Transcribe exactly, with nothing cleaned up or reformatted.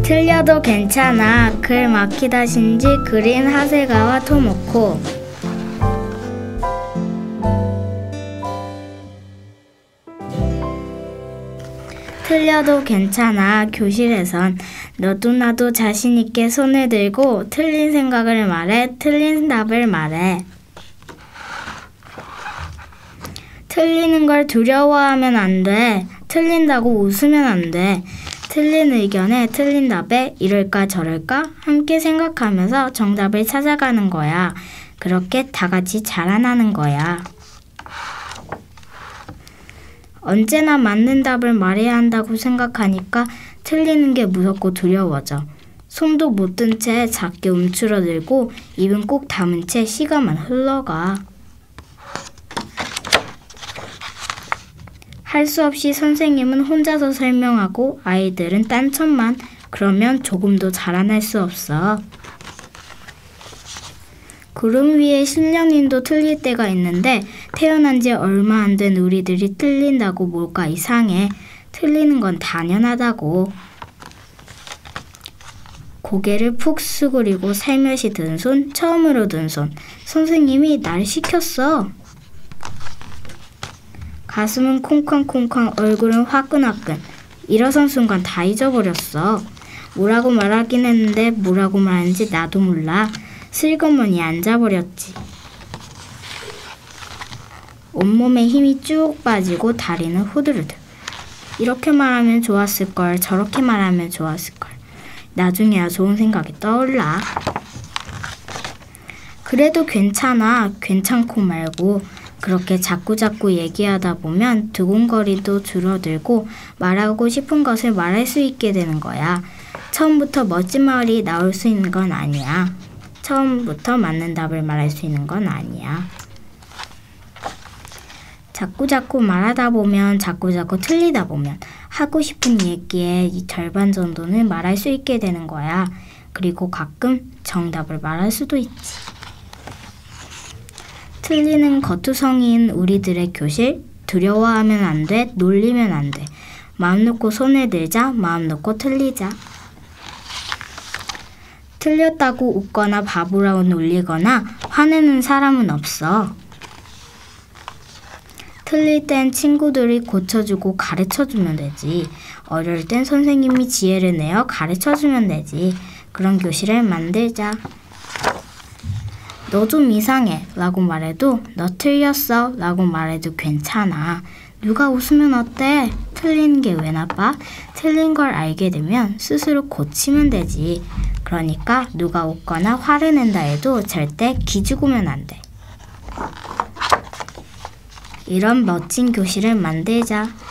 틀려도 괜찮아. 글 막히다신지 그린 하세가와 토모코. 틀려도 괜찮아. 교실에선 너도 나도 자신있게 손을 들고 틀린 생각을 말해, 틀린 답을 말해. 틀리는 걸 두려워하면 안 돼. 틀린다고 웃으면 안 돼. 틀린 의견에 틀린 답에 이럴까 저럴까 함께 생각하면서 정답을 찾아가는 거야. 그렇게 다 같이 자라나는 거야. 언제나 맞는 답을 말해야 한다고 생각하니까 틀리는 게 무섭고 두려워져. 손도 못 든 채 작게 움츠러들고 입은 꼭 다문 채 시간만 흘러가. 할 수 없이 선생님은 혼자서 설명하고 아이들은 딴청만. 그러면 조금도 자라날 수 없어. 구름 위에 신령님도 틀릴 때가 있는데 태어난 지 얼마 안 된 우리들이 틀린다고 뭘까 이상해. 틀리는 건 당연하다고. 고개를 푹 수그리고 살며시 든 손, 처음으로 든 손. 선생님이 날 시켰어. 가슴은 콩쾅콩쾅, 얼굴은 화끈화끈. 일어선 순간 다 잊어버렸어. 뭐라고 말하긴 했는데 뭐라고 말하는지 나도 몰라. 슬그머니 앉아버렸지. 온몸에 힘이 쭉 빠지고 다리는 후들후들. 이렇게 말하면 좋았을걸, 저렇게 말하면 좋았을걸. 나중에야 좋은 생각이 떠올라. 그래도 괜찮아. 괜찮고 말고. 그렇게 자꾸자꾸 얘기하다 보면 두근거리도 줄어들고 말하고 싶은 것을 말할 수 있게 되는 거야. 처음부터 멋진 말이 나올 수 있는 건 아니야. 처음부터 맞는 답을 말할 수 있는 건 아니야. 자꾸자꾸 말하다 보면, 자꾸자꾸 틀리다 보면 하고 싶은 얘기의 이 절반 정도는 말할 수 있게 되는 거야. 그리고 가끔 정답을 말할 수도 있지. 틀리는 거투성이인 우리들의 교실. 두려워하면 안 돼. 놀리면 안 돼. 마음 놓고 손을 들자. 마음 놓고 틀리자. 틀렸다고 웃거나 바보라고 놀리거나 화내는 사람은 없어. 틀릴 땐 친구들이 고쳐주고 가르쳐주면 되지. 어려울 땐 선생님이 지혜를 내어 가르쳐주면 되지. 그런 교실을 만들자. 너 좀 이상해 라고 말해도 너 틀렸어 라고 말해도 괜찮아. 누가 웃으면 어때? 틀린 게 왜 나빠? 틀린 걸 알게 되면 스스로 고치면 되지. 그러니까 누가 웃거나 화를 낸다 해도 절대 기죽으면 안 돼. 이런 멋진 교실을 만들자.